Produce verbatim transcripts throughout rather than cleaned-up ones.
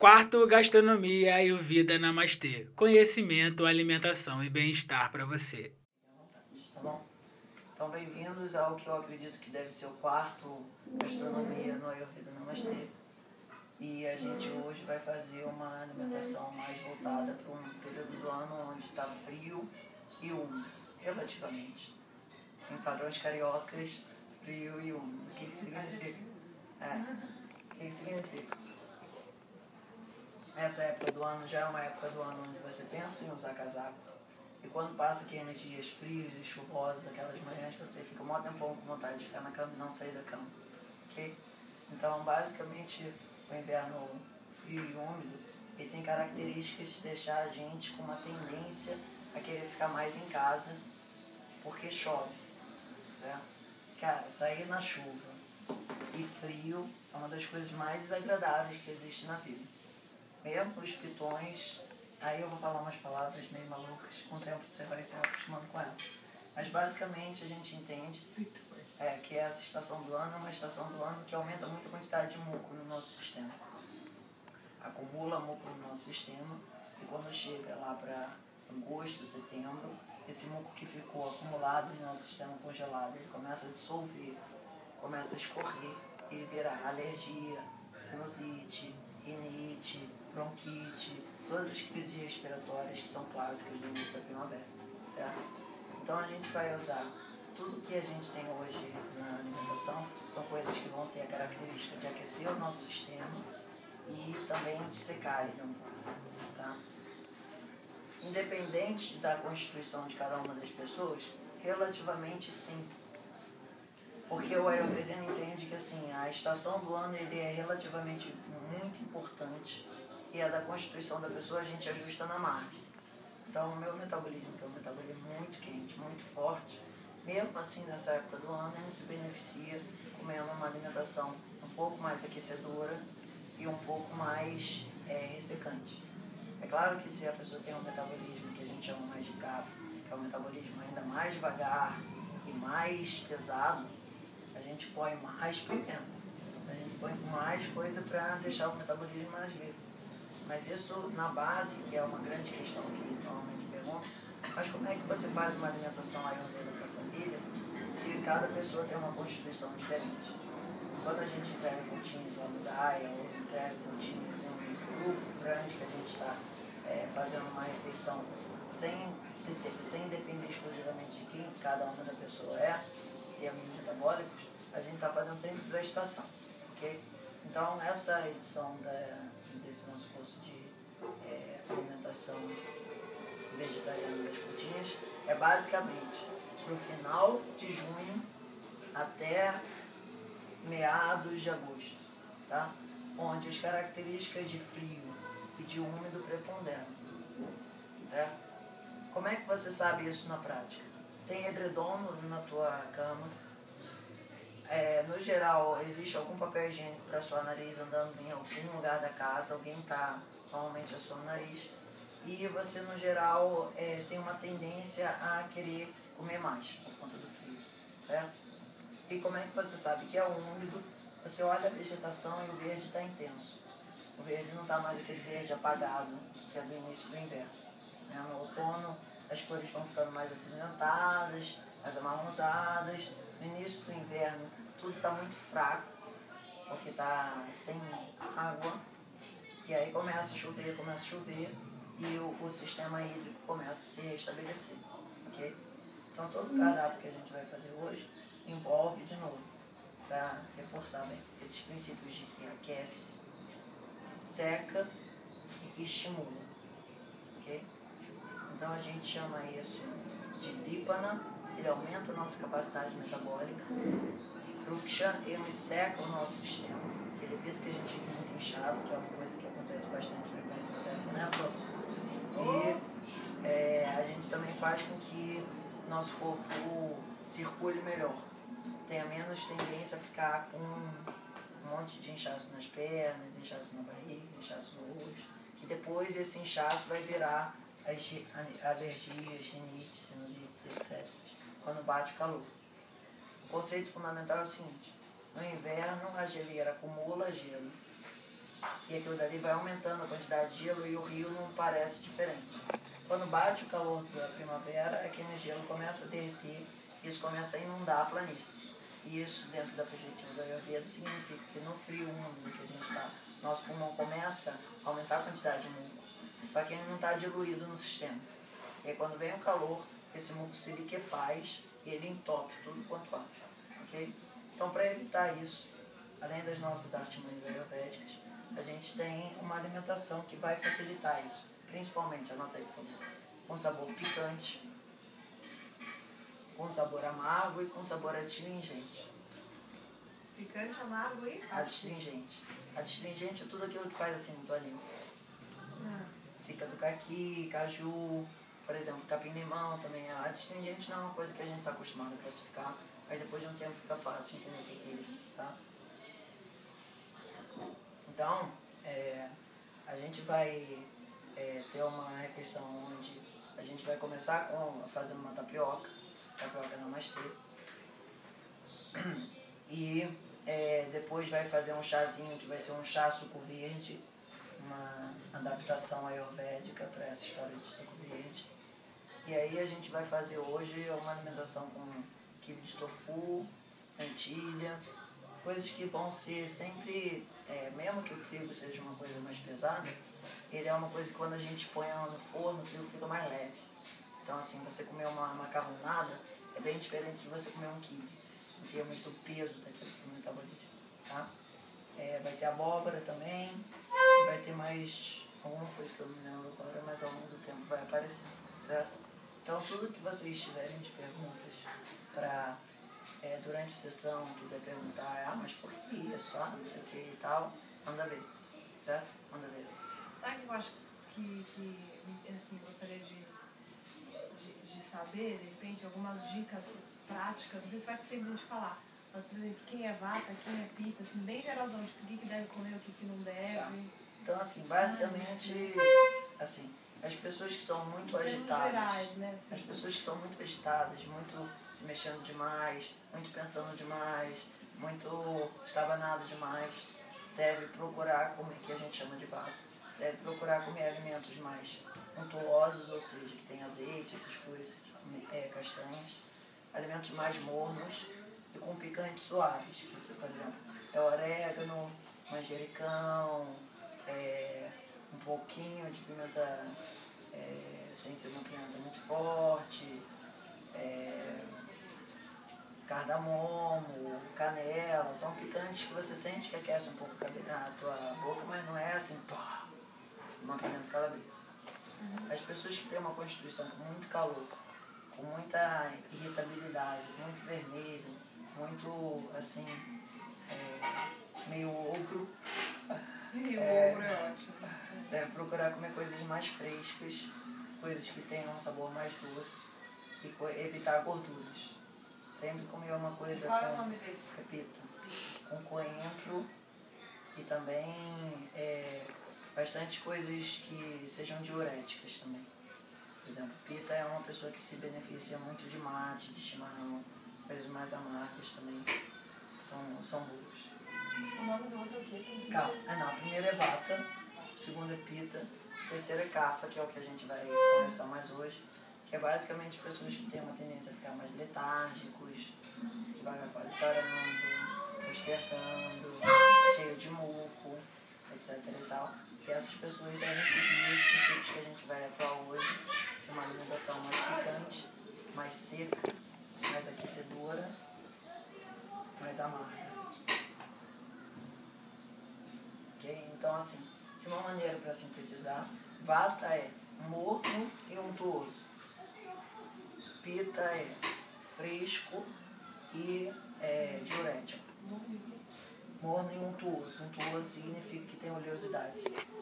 Quarto, gastronomia, Ayurveda, Namastê. Conhecimento, alimentação e bem-estar para você. Tá bom? Então, bem-vindos ao que eu acredito que deve ser o quarto gastronomia no Ayurveda Namastê. E a gente hoje vai fazer uma alimentação mais voltada para um período do ano onde está frio e úmido, relativamente. Em padrões cariocas, frio e úmido. O que que significa? É, o que que significa? Essa época do ano já é uma época do ano onde você pensa em usar casaco. E quando passa aqueles dias frios e chuvosos, aquelas manhãs, você fica um maior tempão com vontade de ficar na cama e não sair da cama. Ok? Então, basicamente, o inverno frio e úmido, ele tem características de deixar a gente com uma tendência a querer ficar mais em casa, porque chove, certo? Cara, sair na chuva e frio é uma das coisas mais desagradáveis que existe na vida. Mesmo os pitões, aí eu vou falar umas palavras meio malucas, com o tempo você vai se acostumando com elas. Mas basicamente a gente entende é, que essa estação do ano é uma estação do ano que aumenta muito a quantidade de muco no nosso sistema. Acumula muco no nosso sistema e quando chega lá para agosto, setembro, esse muco que ficou acumulado no nosso sistema congelado, ele começa a dissolver, começa a escorrer e virar alergia, sinusite, rinite, bronquite, todas as crises respiratórias que são clássicas no início da primavera, certo? Então a gente vai usar tudo que a gente tem hoje na alimentação, são coisas que vão ter a característica de aquecer o nosso sistema e também de secar ele um pouco, tá? Independente da constituição de cada uma das pessoas, relativamente sim. Porque o Ayurveda entende que assim, a estação do ano ele é relativamente muito importante e a da constituição da pessoa a gente ajusta na margem. Então o meu metabolismo, que é um metabolismo muito quente, muito forte, mesmo assim nessa época do ano ele se beneficia comendo uma alimentação um pouco mais aquecedora e um pouco mais é, ressecante. É claro que se a pessoa tem um metabolismo que a gente chama mais de cafo, que é um metabolismo ainda mais devagar e mais pesado, a gente põe mais pimenta, a gente põe mais coisa para deixar o metabolismo mais vivo. Mas isso na base, que é uma grande questão que normalmente perguntam, mas como é que você faz uma alimentação ayurveda para a família se cada pessoa tem uma constituição diferente? Quando a gente entrega pontinhos lá no Gaia, ou entrega pontinhos em um grupo grande que a gente está é, fazendo uma refeição sem, sem depender exclusivamente de quem cada uma da pessoa é, termos metabólicos, a gente está fazendo sempre da estação, ok? Então, essa edição da, desse nosso curso de é, alimentação vegetariana das putinhas é basicamente para o final de junho até meados de agosto, tá? Onde as características de frio e de úmido preponderam, certo? Como é que você sabe isso na prática? Tem edredom na tua cama. É, no geral, existe algum papel higiênico para sua nariz andando em algum lugar da casa, alguém está normalmente assando o nariz, e você, no geral, é, tem uma tendência a querer comer mais por conta do frio, certo? E como é que você sabe que é úmido? Você olha a vegetação e o verde está intenso. O verde não está mais aquele verde apagado, que é do início do inverno. Né? No outono, as cores vão ficando mais acinzentadas, mais amarronzadas. No início do inverno, tudo está muito fraco, porque está sem água. E aí começa a chover, começa a chover, e o, o sistema hídrico começa a se restabelecer. Okay? Então, todo o cardápio que a gente vai fazer hoje envolve, de novo, para reforçar bem esses princípios de que aquece, seca e que estimula. Okay? Então, a gente chama isso de Dipana, ele aumenta a nossa capacidade metabólica. Ruksha, ele seca o nosso sistema, ele evita que a gente fique muito inchado, que é uma coisa que acontece bastante frequente nessa época, né, Flor? E é, a gente também faz com que nosso corpo circule melhor, tenha menos tendência a ficar com um monte de inchaço nas pernas, inchaço na barriga, inchaço no rosto, que depois esse inchaço vai virar as alergias, rinite, sinusites, etcétera, quando bate o calor. O conceito fundamental é o seguinte: no inverno a geleira acumula gelo E aquilo dali vai aumentando a quantidade de gelo e o rio não parece diferente. Quando bate o calor da primavera, aquele gelo começa a derreter e isso começa a inundar a planície. E isso, dentro da perspectiva da Ayurveda, significa que no frio úmido que a gente está, nosso pulmão começa a aumentar a quantidade de muco. Só que ele não está diluído no sistema. E aí, quando vem o calor, esse muco se liquefaz e ele entope tudo quanto há. Okay? Então, para evitar isso, além das nossas artimanhas ayurvédicas, a gente tem uma alimentação que vai facilitar isso. Principalmente, anota aí, por favor, com sabor picante, com sabor amargo e com sabor adstringente. Picante, amargo e? Adstringente. Adstringente é tudo aquilo que faz assim no tua língua. Ah. Cica do caqui, caju, por exemplo, capim-limão também. A adstringente não é uma coisa que a gente está acostumado a classificar, mas depois de um tempo fica fácil entender o que é isso, tá? Então, é, a gente vai é, ter uma refeição onde a gente vai começar com, fazendo uma tapioca, tapioca namastê, e é, depois vai fazer um chazinho que vai ser um chá suco verde, uma adaptação ayurvédica para essa história de suco verde. E aí a gente vai fazer hoje uma alimentação com quibe de tofu, lentilha, coisas que vão ser sempre, é, mesmo que o trigo seja uma coisa mais pesada, ele é uma coisa que quando a gente põe ela no forno, o trigo fica mais leve. Então assim, você comer uma macarronada é bem diferente de você comer um quibe, porque é muito peso daquilo no metabolismo, tá? É, vai ter abóbora também, e vai ter mais alguma coisa que eu não lembro agora, mas ao longo do tempo vai aparecer, certo? Então tudo que vocês tiverem de perguntas para é, durante a sessão, quiser perguntar, ah, mas por que isso, ah, não sei o que e tal, manda ver, certo? Manda ver. Sabe o que eu acho que, que assim, gostaria de, de, de saber, de repente, algumas dicas práticas, não sei se vai ter tempo de falar, mas, por exemplo, quem é vata, quem é pita, assim, bem geralzão, tipo, o que, que deve comer, o que, que não deve. Tá. Então, assim, basicamente, assim, as pessoas que são muito agitadas, gerais, né, assim, as pessoas que são muito agitadas, muito se mexendo demais, muito pensando demais, muito estabanado demais, deve procurar comer, que a gente chama de vata, deve procurar comer alimentos mais untuosos, ou seja, que tem azeite, essas coisas, é, castanhas, alimentos mais mornos e com picantes suaves, que isso, por exemplo, é orégano, manjericão, é, um pouquinho de pimenta, é, sem ser uma pimenta muito forte, é, cardamomo, canela, são picantes que você sente que aquece um pouco a tua boca, mas não é assim, pá, uma pimenta calabresa. As pessoas que têm uma constituição com muito calor, com muita irritabilidade, muito vermelho, muito, assim, é, meio ogro, E o É. ogro é ótimo. deve procurar comer coisas mais frescas, coisas que tenham um sabor mais doce e co- evitar gorduras. Sempre comer uma coisa Qual é o com nome desse? repita, com coentro e também é, bastante coisas que sejam diuréticas também. Por exemplo, pita é uma pessoa que se beneficia muito de mate, de chimarrão, coisas mais amargas também são, são boas. O nome do outro é o quê? Kafa. Ah, não, a primeira é vata, a segunda é pita, a terceira é kafa, que é o que a gente vai conversar mais hoje, que é basicamente pessoas que têm uma tendência a ficar mais letárgicos, que vai quase parando, postergando, cheio de muco, etc e tal. E essas pessoas devem seguir os princípios que a gente vai atuar hoje, de uma alimentação mais picante, mais seca, mais aquecedora, mais amarga. Ok? Então, assim, de uma maneira para sintetizar, vata é morno e untuoso. Pita é fresco e é, diurético. Morno e untuoso. Untuoso significa que tem oleosidade.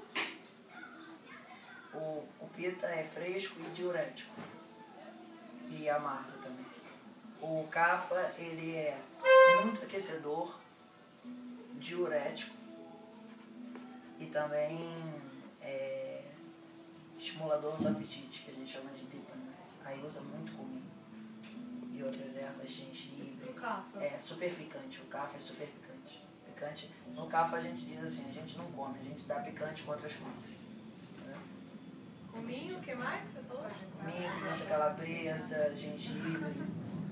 O, o pita é fresco e diurético. E amargo também. O kapha, ele é muito aquecedor, diurético e também é, estimulador do apetite, que a gente chama de dipana. Aí usa muito cominho e outras ervas, gengibre. O kapha. É super picante, o kapha é super picante. picante. No CAFA a gente diz assim, a gente não come, a gente dá picante com outras frutas. Né? Cominho, o que mais você falou? Cominho, pimenta calabresa, gengibre.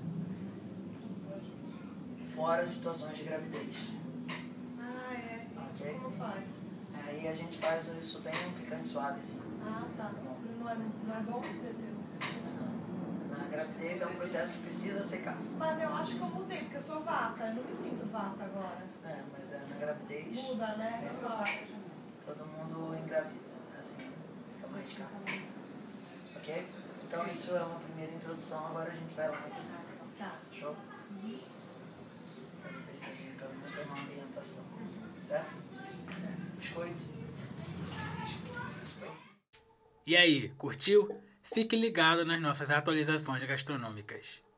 Fora situações de gravidez. Ah, é. Isso Ok? como faz? Aí a gente faz isso bem um picante suavezinho. Ah, tá. Não é, não é bom ter sido. Na gravidez é um processo que precisa ser CAFA. Mas eu acho que eu mudei, porque eu sou vata. Eu não me sinto vata agora. É, mas é, na gravidez Muda, né? Eu sou vata. todo mundo engravida. Assim, fica mais CAFA. Ok? Então isso é uma primeira introdução, agora a gente vai lá na cozinha. Tá. Show? Para vocês terem pelo menos ter uma ambientação. Certo? Biscoito. E aí, curtiu? Fique ligado nas nossas atualizações gastronômicas.